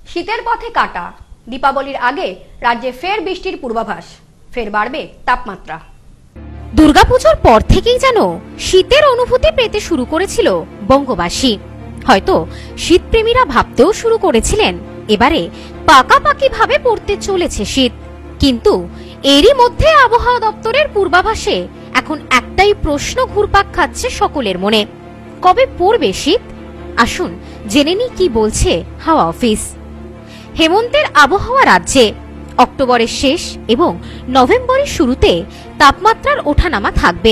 শীতের পথে কাটা। দীপাবলির আগে রাজ্যে ফের বৃষ্টির পূর্বাভাস, ফের বাড়বে তাপমাত্রা। দুর্গাপুজোর পর থেকেই যেন শীতের অনুভূতি পেতে শুরু করেছিল বঙ্গবাসী। হয়তো শীতপ্রেমীরা ভাবতেও শুরু করেছিলেন এবারে পাকাপাকি ভাবে পড়তে চলেছে শীত। কিন্তু এরই মধ্যে আবহাওয়া দপ্তরের পূর্বাভাসে এখন একটাই প্রশ্ন ঘুরপাক খাচ্ছে সকলের মনে, কবে পড়বে শীত? আসুন জেনে নিই কি বলছে হাওয়া অফিস। হেমন্তের আবহাওয়া রাজ্যে অক্টোবরের শেষ এবং নভেম্বরের শুরুতে তাপমাত্রার ওঠানামা থাকবে।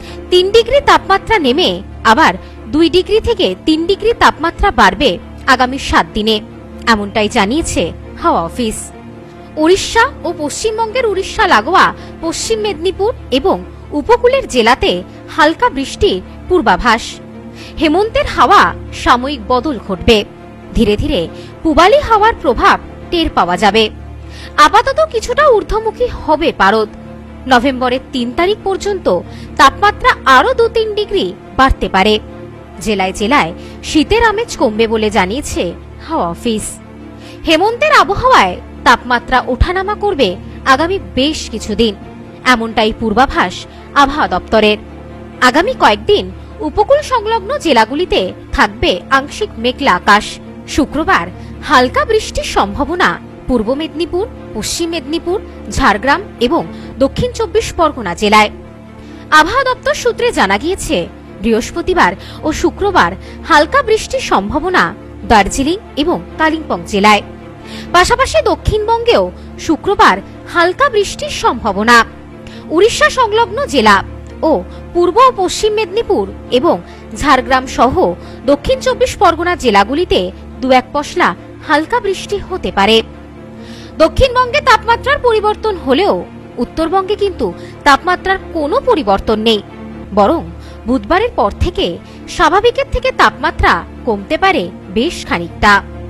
3 ডিগ্রি তাপমাত্রা নেমে আবার 2 ডিগ্রি থেকে 3 ডিগ্রি তাপমাত্রা বাড়বে আগামী 7 দিনে, এমনটাই জানিয়েছে হাওয়া অফিস। উড়িষ্যা ও পশ্চিমবঙ্গের উড়িষ্যা লাগোয়া পশ্চিম মেদিনীপুর এবং উপকূলের জেলাতে হালকা বৃষ্টির পূর্বাভাস। হেমন্তের হাওয়া সাময়িক বদল ঘটবে, ধীরে ধীরে পূবালি হাওয়ার প্রভাব টের পাওয়া যাবে। আপাতত কিছুটা ঊর্ধ্বমুখী হবে পারদ। নভেম্বরের 3 তারিখ পর্যন্ত তাপমাত্রা আরো 2-3 ডিগ্রি বাড়তে পারে। জেলায় জেলায় শীতের আমেজ কমবে বলে জানিয়েছে হাওয়া অফিস। হেমন্তের আবহাওয়ায় তাপমাত্রা ওঠানামা করবে আগামী বেশ কিছুদিন, এমনটাই পূর্বাভাস আবহাওয়া দপ্তরের। আগামী কয়েকদিন উপকূল সংলগ্ন জেলাগুলিতে থাকবে আংশিক মেঘলা আকাশ। শুক্রবার হালকা বৃষ্টির সম্ভাবনা পূর্ব মেদিনীপুর, পশ্চিম মেদিনীপুর, ঝাড়গ্রাম এবং দক্ষিণ 24 পরগনা জেলায়। আবহাওয়া দপ্তর সূত্রে জানা গিয়েছে বৃহস্পতিবার ও শুক্রবার হালকা বৃষ্টির সম্ভাবনা দার্জিলিং এবং কালিম্পং জেলায়। পাশাপাশি দক্ষিণবঙ্গেও শুক্রবার হালকা বৃষ্টির সম্ভাবনা। উড়িষ্যা সংলগ্ন জেলা ও পূর্ব ও পশ্চিম মেদিনীপুর এবং ঝাড়গ্রাম সহ দক্ষিণ 24 পরগনা জেলাগুলিতে 2-1 পশলা হালকা বৃষ্টি হতে পারে। দক্ষিণবঙ্গে তাপমাত্রার পরিবর্তন হলেও উত্তরবঙ্গে কিন্তু তাপমাত্রার কোনো পরিবর্তন নেই, বরং বুধবারের পর থেকে স্বাভাবিকের থেকে তাপমাত্রা কমতে পারে বেশ খানিকটা।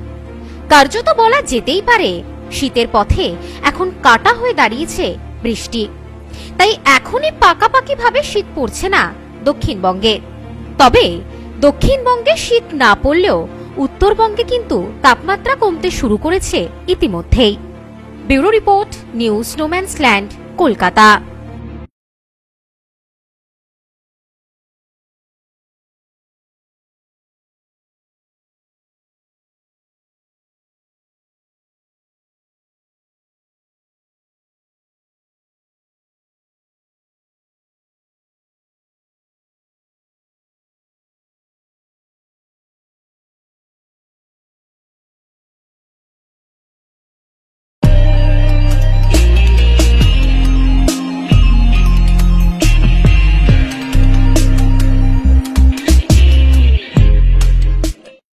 কার্যত বলা যেতেই পারে শীতের পথে এখন কাটা হয়ে দাঁড়িয়েছে বৃষ্টি। তাই এখনই পাকাপাকি ভাবে শীত পড়ছে না দক্ষিণবঙ্গে। তবে দক্ষিণবঙ্গে শীত না পড়লেও উত্তরবঙ্গে কিন্তু তাপমাত্রা কমতে শুরু করেছে ইতিমধ্যেই। Bureau report, news no man's land, Kolkata.